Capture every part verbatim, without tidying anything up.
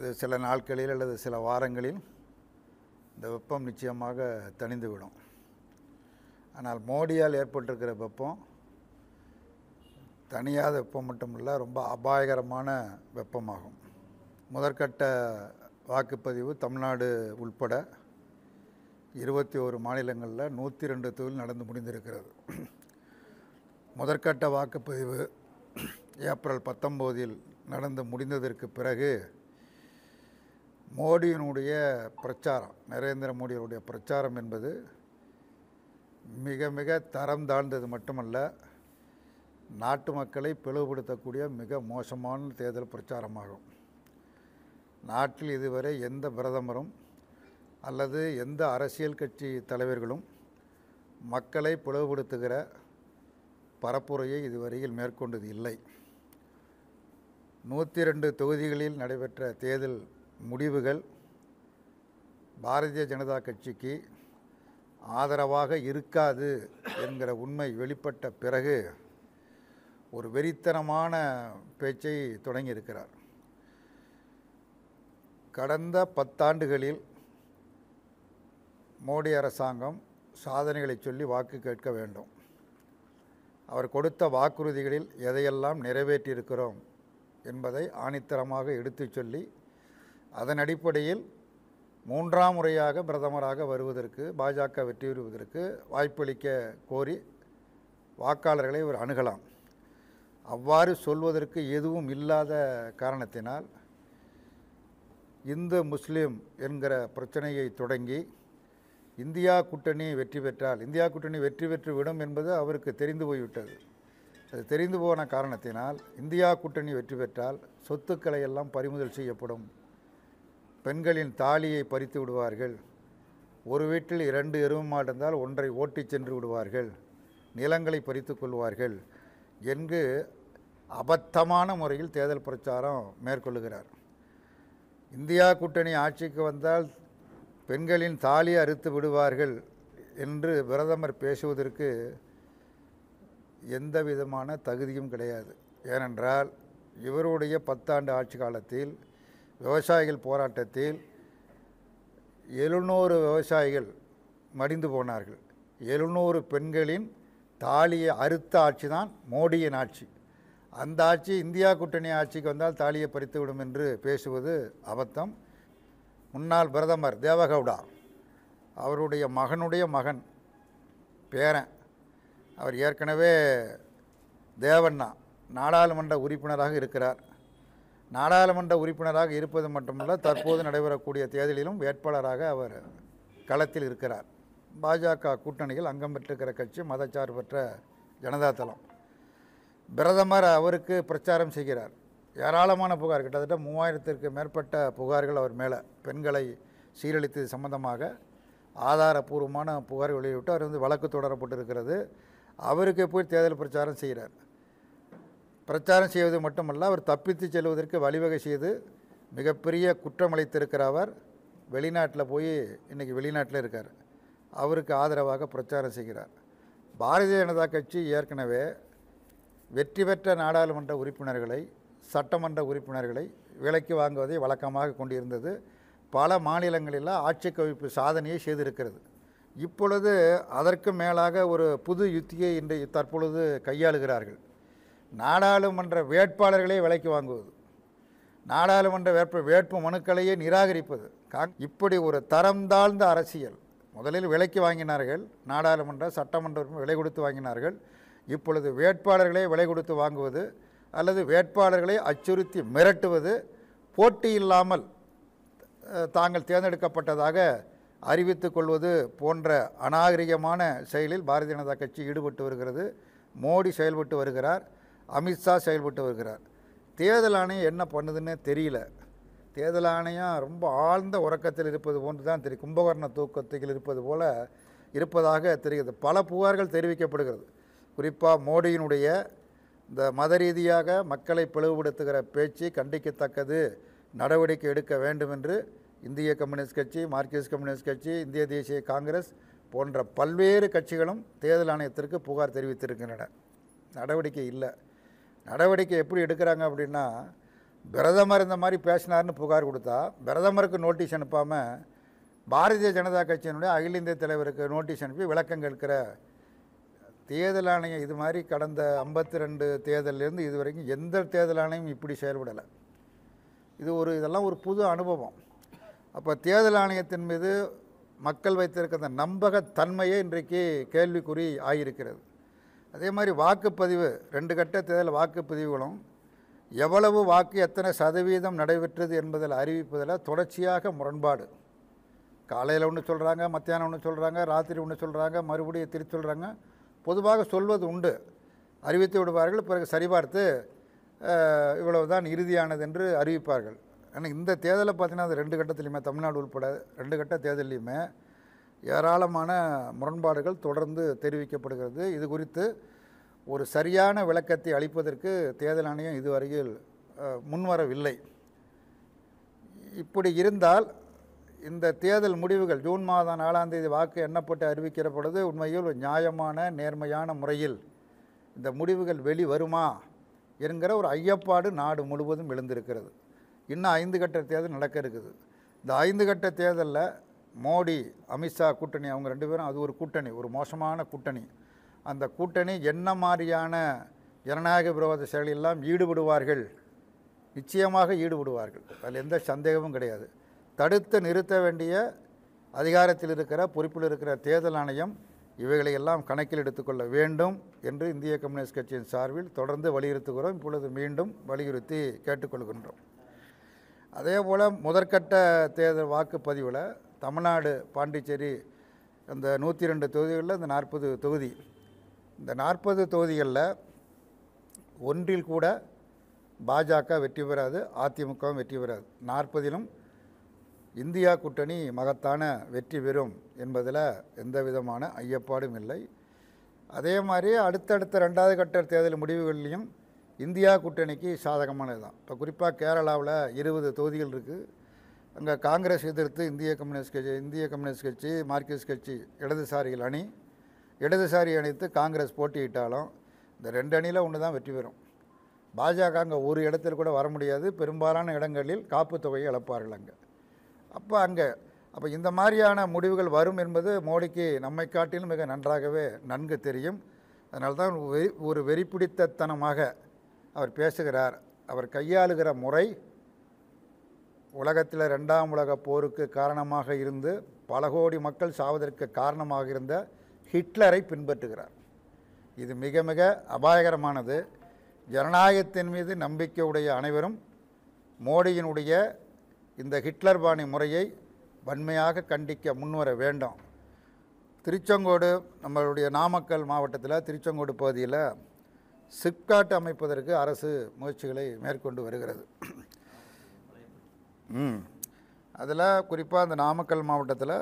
இது சில நாட்களில் அல்லது சில வாரங்களில் இந்த வெப்பம் நிச்சயமாக தணிந்துவிடும். ஆனால் மோடியால் ஏற்பட்டிருக்கிற வெப்பம் தனியாத வெப்பம் மட்டுமல்ல, ரொம்ப அபாயகரமான வெப்பமாகும். முதற்கட்ட வாக்குப்பதிவு தமிழ்நாடு உள்பட இருபத்தி ஒரு மாநிலங்களில் நூற்றி ரெண்டு தொகுதியில் நடந்து முடிந்திருக்கிறது. முதற்கட்ட வாக்குப்பதிவு ஏப்ரல் பத்தொம்போதில் நடந்து முடிந்ததற்கு பிறகு மோடியினுடைய பிரச்சாரம், நரேந்திர மோடியினுடைய பிரச்சாரம் என்பது மிக மிக தரம் தாழ்ந்தது மட்டுமல்ல, நாட்டு மக்களை பிளவுபடுத்தக்கூடிய மிக மோசமான தேர்தல் பிரச்சாரமாகும். நாட்டில் இதுவரை எந்த பிரதமரும் அல்லது எந்த அரசியல் கட்சி தலைவர்களும் மக்களை பிளவுபடுத்துகிற பரப்புரையை இதுவரையில் மேற்கொண்டது இல்லை. நூற்றி ரெண்டு தொகுதிகளில் நடைபெற்ற தேர்தல் முடிவுகள் பாரதிய ஜனதா கட்சிக்கு ஆதரவாக இருக்காது என்கிற உண்மை வெளிப்பட்ட பிறகு ஒரு வெறித்தனமான பேச்சை தொடங்கியிருக்கிறார். கடந்த பத்தாண்டுகளில் மோடி அரசாங்கம் சாதனைகளை சொல்லி வாக்கு கேட்க வேண்டும். அவர் கொடுத்த வாக்குறுதிகளில் எதையெல்லாம் நிறைவேற்றியிருக்கிறோம் என்பதை ஆணித்தரமாக எடுத்து சொல்லி, அதன் அடிப்படையில் மூன்றாம் முறையாக பிரதமராக வருவதற்கு, பாஜக வெற்றி பெறுவதற்கு வாய்ப்பளிக்க கோரி வாக்காளர்களை இவர் அணுகலாம். அவ்வாறு சொல்வதற்கு எதுவும் இல்லாத காரணத்தினால் இந்து முஸ்லீம் என்கிற பிரச்சனையை தொடங்கி, இந்தியா கூட்டணி வெற்றி பெற்றால் இந்தியா கூட்டணி வெற்றி பெற்று விடும் என்பது அவருக்கு தெரிந்து போய்விட்டது. அது தெரிந்து போன காரணத்தினால் இந்தியா கூட்டணி வெற்றி பெற்றால் சொத்துக்களை எல்லாம் பறிமுதல் செய்யப்படும், பெண்களின் தாலியை பறித்து விடுவார்கள், ஒரு வீட்டில் இரண்டு எருமை மாடு இருந்தால் ஒன்றை ஓட்டி சென்று விடுவார்கள், நிலங்களை பறித்து கொள்வார்கள் என்று அபத்தமான முறையில் தேர்தல் பிரச்சாரம் மேற்கொள்ளுகிறார். இந்தியா கூட்டணி ஆட்சிக்கு வந்தால் பெண்களின் தாலி அறுத்து விடுவார்கள் என்று பிரதமர் பேசுவதற்கு எந்த விதமான தகுதியும் கிடையாது. ஏனென்றால் இவருடைய பத்தாண்டு ஆட்சி காலத்தில் விவசாயிகள் போராட்டத்தில் எழுநூறு விவசாயிகள் மடிந்து போனார்கள். எழுநூறு பெண்களின் தாலியை அறுத்த ஆட்சி தான் மோடியின் ஆட்சி. அந்த ஆட்சி இந்தியா கூட்டணி ஆட்சிக்கு வந்தால் தாலியை பறித்துவிடும் என்று பேசுவது அபத்தம். முன்னாள் பிரதமர் தேவகவுடா, அவருடைய மகனுடைய மகன் பேரன், அவர் ஏற்கனவே தேவண்ணா நாடாளுமன்ற உறுப்பினராக இருக்கிறார். நாடாளுமன்ற உறுப்பினராக இருப்பது மட்டுமல்ல, தற்போது நடைபெறக்கூடிய தேர்தலிலும் வேட்பாளராக அவர் களத்தில் இருக்கிறார். பாஜக கூட்டணியில் அங்கம் பெற்றிருக்கிற கட்சி மதச்சார்பற்ற ஜனதாதளம். பிரதமர் அவருக்கு பிரச்சாரம் செய்கிறார். ஏராளமான புகார், கிட்டத்தட்ட மூவாயிரத்திற்கு மேற்பட்ட புகார்கள் அவர் மேலே, பெண்களை சீரழித்தது சம்பந்தமாக ஆதாரபூர்வமான புகார் வெளியிட்டு அவர் வந்து வழக்கு தொடரப்பட்டிருக்கிறது. அவருக்கு போய் தேர்தல் பிரச்சாரம் செய்கிறார். பிரச்சாரம் செய்வது மட்டுமல்ல, அவர் தப்பித்து செல்வதற்கு வழிவகை செய்து மிகப்பெரிய குற்றம் அளித்திருக்கிற அவர் வெளிநாட்டில் போய் இன்றைக்கி வெளிநாட்டில் இருக்கார். அவருக்கு ஆதரவாக பிரச்சாரம் செய்கிறார். பாரதிய ஜனதா கட்சி ஏற்கனவே வெற்றி பெற்ற நாடாளுமன்ற உறுப்பினர்களை, சட்டமன்ற உறுப்பினர்களை விலைக்கு வாங்குவதை வழக்கமாக கொண்டிருந்தது. பல மாநிலங்களில் ஆட்சி கவிழ்ப்பு சாதனையை செய்திருக்கிறது. இப்பொழுது அதற்கு மேலாக ஒரு புது யுத்தியை இன்று தற்பொழுது கையாளுகிறார்கள். நாடாளுமன்ற வேட்பாளர்களே விலைக்கு வாங்குவது, நாடாளுமன்ற வேட்பு வேட்பு மனுக்களையே நிராகரிப்பது. இப்படி ஒரு தரம் தாழ்ந்த அரசியல். முதலில் விலைக்கு வாங்கினார்கள், நாடாளுமன்ற சட்டமன்ற விலை கொடுத்து வாங்கினார்கள். இப்பொழுது வேட்பாளர்களே விலை கொடுத்து வாங்குவது அல்லது வேட்பாளர்களை அச்சுறுத்தி மிரட்டுவது, போட்டி இல்லாமல் தாங்கள் தேர்ந்தெடுக்கப்பட்டதாக அறிவித்து கொள்வது போன்ற அநாகரிகமான செயலில் பாரதிய ஜனதா கட்சி ஈடுபட்டு வருகிறது. மோடி செயல்பட்டு வருகிறார், அமித்ஷா செயல்பட்டு வருகிறார். தேர்தல் ஆணையம் என்ன பண்ணுதுன்னு தெரியல. தேர்தல் ஆணையம் ரொம்ப ஆழ்ந்த உறக்கத்தில் இருப்பது போன்று தான் தெரியும், கும்பகர்ண தூக்கத்தில் இருப்பது போல இருப்பதாக தெரிகிறது. பல புகார்கள் தெரிவிக்கப்படுகிறது. குறிப்பாக மோடியினுடைய இந்த மத ரீதியாக மக்களை பிளவுபடுத்துகிற பேச்சு கண்டிக்கத்தக்கது, நடவடிக்கை எடுக்க வேண்டும் என்று இந்திய கம்யூனிஸ்ட் கட்சி, மார்க்சிஸ்ட் கம்யூனிஸ்ட் கட்சி, இந்திய தேசிய காங்கிரஸ் போன்ற பல்வேறு கட்சிகளும் தேர்தல் ஆணையத்திற்கு புகார் தெரிவித்திருக்கின்றன. நடவடிக்கை இல்லை. நடவடிக்கை எப்படி எடுக்கிறாங்க அப்படின்னா, பிரதமர் இந்த மாதிரி பேசினார்னு புகார் கொடுத்தா பிரதமருக்கு நோட்டீஸ் அனுப்பாமல் பாரதிய ஜனதா கட்சியினுடைய அகில இந்திய தலைவருக்கு நோட்டீஸ் அனுப்பி விளக்கம் கேட்கிற தேர்தல் ஆணையம் இது மாதிரி கடந்த ஐம்பத்தி ரெண்டு தேர்தலேருந்து இது வரைக்கும் எந்த தேர்தல் ஆணையம் இப்படி செயல்படலை. இது ஒரு இதெல்லாம் ஒரு புது அனுபவம். அப்போ தேர்தல் ஆணையத்தின் மீது மக்கள் வைத்திருக்கிற அந்த நம்பகத்தன்மையே இன்றைக்கு கேள்விக்குறி ஆகியிருக்கிறது. அதே மாதிரி வாக்குப்பதிவு, ரெண்டு கட்ட தேர்தல் வாக்குப்பதிவுகளும் எவ்வளவு வாக்கு எத்தனை சதவீதம் நடைபெற்றது என்பதில் அறிவிப்பதில் தொடர்ச்சியாக முரண்பாடு. காலையில் ஒன்று சொல்கிறாங்க, மத்தியானம் ஒன்று சொல்கிறாங்க, ராத்திரி ஒன்று சொல்கிறாங்க, மறுபடியும் திருச்சி சொல்கிறாங்க. பொதுவாக சொல்வது உண்டு, அறிவித்து விடுவார்கள், பிறகு சரிபார்த்து இவ்வளவு தான் இறுதியானது என்று அறிவிப்பார்கள். ஆனால் இந்த தேர்தலை பார்த்தீங்கன்னா அது ரெண்டு கட்டத்துலையுமே, தமிழ்நாடு உட்பட ரெண்டு கட்ட தேர்தலையுமே ஏராளமான முரண்பாடுகள் தொடர்ந்து தெரிவிக்கப்படுகிறது. இது குறித்து ஒரு சரியான விளக்கத்தை அளிப்பதற்கு தேர்தல் ஆணையம் இதுவரையில் முன்வரவில்லை. இப்படி இருந்தால் இந்த தேர்தல் முடிவுகள் ஜூன் மாதம் நாலாம் தேதி வாக்கு எண்ணப்பட்டு அறிவிக்கிற பொழுது உண்மையில் ஒரு நியாயமான நேர்மையான முறையில் இந்த முடிவுகள் வெளிவருமா என்கிற ஒரு ஐயப்பாடு நாடு முழுவதும் எழுந்திருக்கிறது. இன்னும் ஐந்து கட்ட தேர்தல் நடக்க இருக்குது. இந்த ஐந்து கட்ட தேர்தலில் மோடி அமித்ஷா கூட்டணி, அவங்க ரெண்டு பேரும் அது ஒரு கூட்டணி, ஒரு மோசமான கூட்டணி. அந்த கூட்டணி என்ன மாதிரியான ஜனநாயக விரோத செயலெல்லாம் ஈடுபடுவார்கள், நிச்சயமாக ஈடுபடுவார்கள், அதில் எந்த சந்தேகமும் கிடையாது. தடுத்து நிறுத்த வேண்டிய அதிகாரத்தில் இருக்கிற பொறுப்பில் இருக்கிற தேர்தல் ஆணையம் இவைகளை எல்லாம் கணக்கில் எடுத்துக்கொள்ள வேண்டும் என்று இந்திய கம்யூனிஸ்ட் கட்சியின் சார்பில் தொடர்ந்து வலியுறுத்துகிறோம். இப்பொழுது மீண்டும் வலியுறுத்தி கேட்டுக்கொள்கின்றோம். அதே போல் முதற்கட்ட தேர்தல் வாக்குப்பதிவில் தமிழ்நாடு, பாண்டிச்சேரி அந்த நூற்றி ரெண்டு தொகுதிகளில் இந்த நாற்பது தொகுதி இந்த நாற்பது தொகுதிகளில் ஒன்றில் கூட பாஜக வெற்றி பெறாது, அதிமுகவும் வெற்றி பெறாது. நாற்பதிலும் இந்தியா கூட்டணி மகத்தான வெற்றி பெறும் என்பதில் எந்த விதமான ஐயப்பாடும் இல்லை. அதே மாதிரி அடுத்தடுத்த ரெண்டாவது கட்ட தேர்தல் முடிவுகளிலையும் இந்தியா கூட்டணிக்கு சாதகமானது தான். இப்போ குறிப்பாக கேரளாவில் இருபது தொகுதிகள் இருக்குது. அங்கே காங்கிரஸ் எதிர்த்து இந்திய கம்யூனிஸ்ட் கட்சி இந்திய கம்யூனிஸ்ட் கட்சி மார்க்சிஸ்ட் கட்சி இடதுசாரிகள் அணி இடதுசாரி அணித்து காங்கிரஸ் போட்டியிட்டாலும் இந்த ரெண்டு அணியில் ஒன்று தான் வெற்றி பெறும். பாஜக அங்கே ஒரு இடத்தில் கூட வர முடியாது. பெரும்பாலான இடங்களில் காப்பு தொகையை இழப்பார்கள் அங்கே. அப்போ அங்கே அப்போ இந்த மாதிரியான முடிவுகள் வரும் என்பது மோடிக்கு நம்மை காட்டிலும் மிக நன்றாகவே நன்கு தெரியும். அதனால தான் வெறி ஒரு வெறிப்பிடித்தனமாக அவர் பேசுகிறார். அவர் கையாளுகிற முறை உலகத்தில் ரெண்டாம் உலக போருக்கு காரணமாக இருந்து பல கோடி மக்கள் சாவதற்கு காரணமாக இருந்த ஹிட்லரை பின்பற்றுகிறார். இது மிக மிக அபாயகரமானது. ஜனநாயகத்தின் மீது நம்பிக்கை உடைய அனைவரும் மோடியினுடைய இந்த ஹிட்லர் பாணி முறையை வன்மையாக கண்டிக்க முன்வர வேண்டும். திருச்செங்கோடு, நம்மளுடைய நாமக்கல் மாவட்டத்தில் திருச்செங்கோடு பகுதியில் சிப்காட் அமைப்பதற்கு அரசு முயற்சிகளை மேற்கொண்டு வருகிறது. ம் அதில் குறிப்பாக அந்த நாமக்கல் மாவட்டத்தில்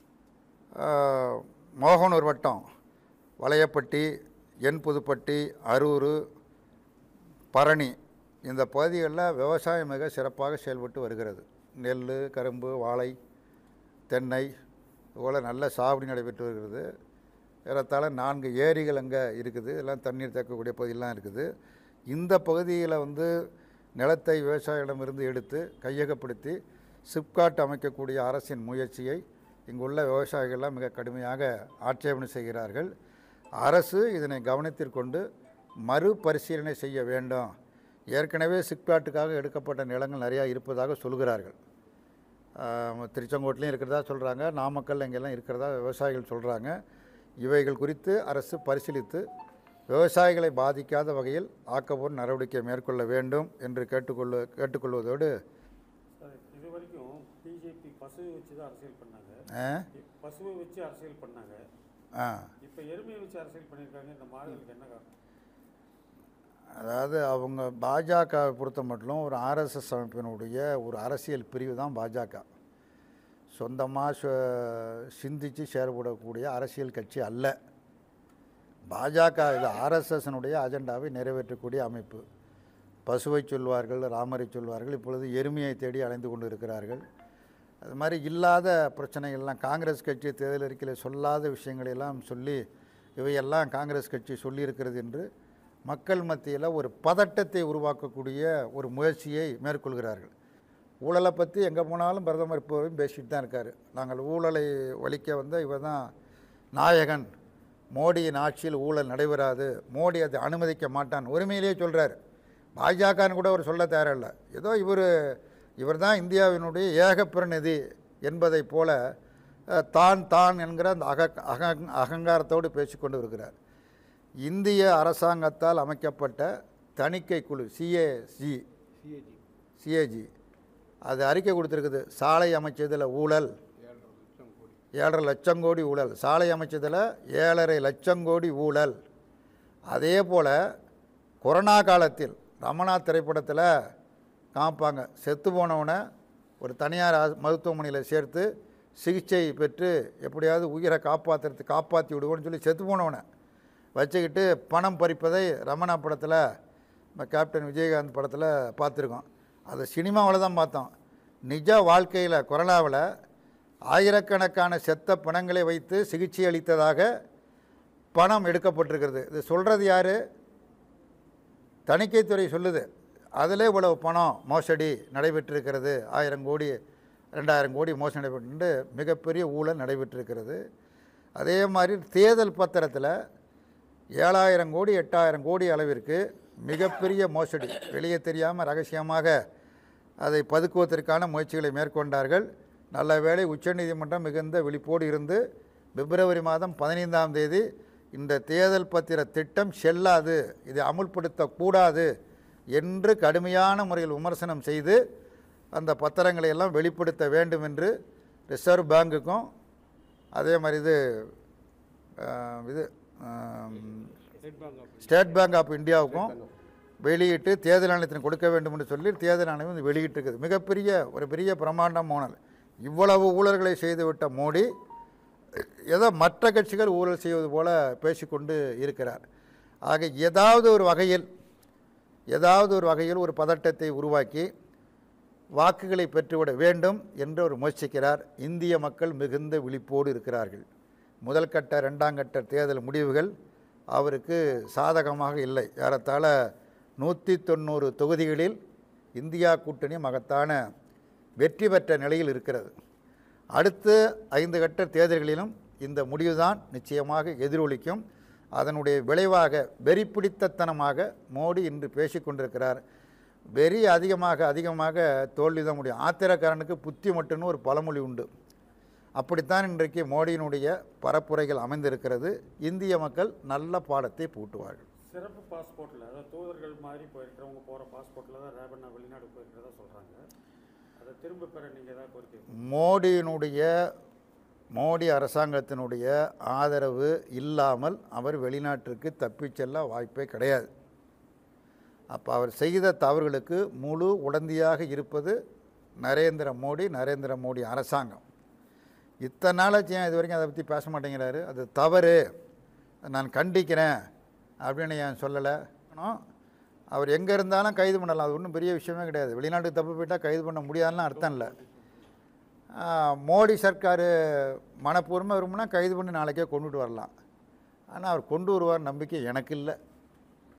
மோகனூர் வட்டம், வளையப்பட்டி, என் புதுப்பட்டி, அரூர், பரணி இந்த பகுதிகளில் விவசாயம் மிக சிறப்பாக செயல்பட்டு வருகிறது. நெல், கரும்பு, வாழை, தென்னை இதுபோல் நல்ல சாகுபடி நடைபெற்று வருகிறது. ஏறத்தாழ நான்கு ஏரிகள் அங்கே இருக்குது. எல்லாம் தண்ணீர் தேக்கக்கூடிய பகுதியெலாம் இருக்குது. இந்த பகுதியில் வந்து நிலத்தை விவசாயிகளிடமிருந்து எடுத்து கையகப்படுத்தி சிப்காட் அமைக்கக்கூடிய அரசின் முயற்சியை இங்குள்ள விவசாயிகள்லாம் மிக கடுமையாக ஆட்சேபனை செய்கிறார்கள். அரசு இதனை கவனத்திற்கொண்டு மறுபரிசீலனை செய்ய வேண்டும். ஏற்கனவே சிப்காட்டுக்காக எடுக்கப்பட்ட நிலங்கள் நிறையா இருப்பதாக சொல்கிறார்கள். திருச்செங்கோட்டிலையும் இருக்கிறதா சொல்கிறாங்க, நாமக்கல் இங்கெல்லாம் இருக்கிறதா விவசாயிகள் சொல்கிறாங்க. இவைகள் குறித்து அரசு பரிசீலித்து விவசாயிகளை பாதிக்காத வகையில் ஆக்கப்பூர்வ நடவடிக்கை மேற்கொள்ள வேண்டும் என்று கேட்டுக்கொள்ள கேட்டுக்கொள்வதோடு இது வரைக்கும் பிஜேபி பசுவை வச்சு தான் அரசியல் பண்ணாங்க. பசுவை வச்சு அரசியல் பண்ணாங்க. இப்போ எருமையை வச்சு அரசியல் பண்ணியிருக்காங்க. இந்த மாறுதலுக்கு என்ன காரணம்? அதாவது அவங்க பாஜகவை பொறுத்த மட்டும் ஒரு ஆர்எஸ்எஸ் அமைப்பினுடைய ஒரு அரசியல் பிரிவு தான் பாஜக. சொந்தமாக சிந்தித்து செயல்படக்கூடிய அரசியல் கட்சி அல்ல பாஜக. இது ஆர்எஸ்எஸ்னுடைய அஜெண்டாவை நிறைவேற்றக்கூடிய அமைப்பு. பசுவை சொல்வார்கள், ராமரை சொல்வார்கள். இப்பொழுது எருமையை தேடி அலைந்து கொண்டு இருக்கிறார்கள். அது மாதிரி இல்லாத பிரச்சனைகள்லாம் காங்கிரஸ் கட்சி தேர்தல் அறிக்கையில் சொல்லாத விஷயங்களெல்லாம் சொல்லி இவையெல்லாம் காங்கிரஸ் கட்சி சொல்லியிருக்கிறது என்று மக்கள் மத்தியில் ஒரு பதட்டத்தை உருவாக்கக்கூடிய ஒரு முயற்சியை மேற்கொள்கிறார்கள். ஊழலை பற்றி எங்கே போனாலும் பிரதமர் இப்போவும் பேசிட்டு தான் இருக்கார். நாங்கள் ஊழலை ஒழிக்க வந்த இவர் தான் நாயகன், மோடியின் ஆட்சியில் ஊழல் நடைபெறாது, மோடி அதை அனுமதிக்க மாட்டான் உரிமையிலேயே சொல்கிறார். பாஜகன்னு கூட அவர் சொல்ல தேவையில்லை. ஏதோ இவர் இவர் தான் இந்தியாவினுடைய ஏக பிரதிநிதி என்பதைப் போல தான் தான் என்கிற அந்த அக அக அகங்காரத்தோடு பேசிக்கொண்டு இருக்கிறார். இந்திய அரசாங்கத்தால் அமைக்கப்பட்ட தணிக்கை குழு சிஏஜி சிஏஜி அது அறிக்கை கொடுத்துருக்குது. சாலை அமைச்சதில் ஊழல் ஏழரை லட்சம் கோடி ஊழல், சாலை அமைச்சதில் ஏழரை லட்சம் கோடி ஊழல். அதே போல் கொரோனா காலத்தில் ரமணா திரைப்படத்தில் காமிப்பாங்க, செத்து போனவனை ஒரு தனியார் மருத்துவமனையில் சேர்த்து சிகிச்சை பெற்று எப்படியாவது உயிரை காப்பாற்றுறது காப்பாற்றி விடுவோன்னு சொல்லி செத்து போனவனை வச்சுக்கிட்டு பணம் பறிப்பதை ரமணா படத்தில் கேப்டன் விஜயகாந்த் படத்தில் பார்த்துருக்கோம். அது சினிமாவில் தான் பார்த்தோம். நிஜ வாழ்க்கையில் கொரோனாவில் ஆயிரக்கணக்கான செத்த பணங்களை வைத்து சிகிச்சை அளித்ததாக பணம் எடுக்கப்பட்டிருக்கிறது. இது சொல்கிறது யார்? தணிக்கைத்துறை சொல்லுது. அதில் இவ்வளவு பணம் மோசடி நடைபெற்றிருக்கிறது, ஆயிரம் கோடி ரெண்டாயிரம் கோடி மோசடி நடைபெற்று மிகப்பெரிய ஊழல் நடைபெற்றிருக்கிறது. அதே மாதிரி தேர்தல் பத்திரத்தில் ஏழாயிரம் கோடி எட்டாயிரம் கோடி அளவிற்கு மிகப்பெரிய மோசடி வெளியே தெரியாமல் ரகசியமாக அதை பதுக்குவதற்கான முயற்சிகளை மேற்கொண்டார்கள். நல்ல வேளை உச்சநீதிமன்றம் மிகுந்த விழிப்போடு இருந்து பிப்ரவரி மாதம் பதினைந்தாம் தேதி இந்த தேர்தல் பத்திர திட்டம் செல்லாது, இதை அமுல்படுத்தக்கூடாது என்று கடுமையான முறையில் விமர்சனம் செய்து அந்த பத்திரங்களை எல்லாம் வெளிப்படுத்த வேண்டும் என்று ரிசர்வ் பேங்குக்கும் அதே மாதிரி இது இது ஸ்டேட் பேங்க் ஆஃப் இந்தியாவுக்கும் வெளியிட்டு தேர்தல் ஆணையத்திற்கு கொடுக்க வேண்டும் என்று சொல்லி தேர்தல் ஆணையம் வந்து வெளியிட்டிருக்குது. மிகப்பெரிய ஒரு பெரிய பிரமாண்டம் மோனல். இவ்வளவு ஊழல்களை செய்துவிட்ட மோடி ஏதோ மற்ற கட்சிகள் ஊழல் செய்வது போல பேசிக்கொண்டு இருக்கிறார். ஆக ஏதாவது ஒரு வகையில் ஏதாவது ஒரு வகையில் ஒரு பதட்டத்தை உருவாக்கி வாக்குகளை பெற்றுவிட வேண்டும் என்று அவர் முயற்சிக்கிறார். இந்திய மக்கள் மிகுந்த விழிப்போடு இருக்கிறார்கள். முதல் கட்ட ரெண்டாம் கட்ட தேர்தல் முடிவுகள் அவருக்கு சாதகமாக இல்லை. ஏறத்தாழ நூற்றி தொண்ணூறு தொகுதிகளில் இந்தியா கூட்டணி மகத்தான வெற்றி பெற்ற நிலையில் இருக்கிறது. அடுத்த ஐந்து கட்ட தேர்தல்களிலும் இந்த முடிவுதான் நிச்சயமாக எதிரொலிக்கும். அதனுடைய விளைவாக வெறி பிடித்தத்தனமாக மோடி இன்று பேசிக்கொண்டிருக்கிறார். வெறி அதிகமாக அதிகமாக தோல்விதான் முடியும். ஆத்திரக்காரனுக்கு புத்தி மட்டும்னு ஒரு பழமொழி உண்டு. அப்படித்தான் இன்றைக்கு மோடியினுடைய பரப்புரைகள் அமைந்திருக்கிறது. இந்திய மக்கள் நல்ல பாடத்தை பூட்டுவார்கள். சிறப்பு பாஸ்போர்ட்டில் அதாவது தூதர்கள் மாதிரி போயிருக்கிறவங்க போகிற பாஸ்போர்ட்டில் தான் ரேபண்ணா வெளிநாடு போயிருக்கிறதா சொல்கிறாங்க. அதை திரும்ப பெற நீங்கள் ஏதாவது கோரிக்கை? மோடியினுடைய மோடி அரசாங்கத்தினுடைய ஆதரவு இல்லாமல் அவர் வெளிநாட்டிற்கு தப்பிச் செல்ல வாய்ப்பே கிடையாது. அப்போ அவர் செய்த தவறுகளுக்கு முழு உடந்தையாக இருப்பது நரேந்திர மோடி நரேந்திர மோடி அரசாங்கம். இத்தனை நாளாச்சு ஏன் இது வரைக்கும் அதை பற்றி பேச மாட்டேங்கிறாரு? அது தவறு, நான் கண்டிக்கிறேன் அப்படின்னு ஏன் சொல்லலை? அவர் எங்கே இருந்தாலும் கைது பண்ணலாம், அது ஒன்றும் பெரிய விஷயமே கிடையாது. வெளிநாட்டுக்கு தப்பு போயிட்டால் கைது பண்ண முடியாதுன்னு அர்த்தம் இல்லை. மோடி சர்க்கார் மனப்பூர்வமாக விரும்பினா கைது பண்ணி நாளைக்கே கொண்டுட்டு வரலாம். ஆனால் அவர் கொண்டு வருவார் நம்பிக்கை எனக்கு இல்லை.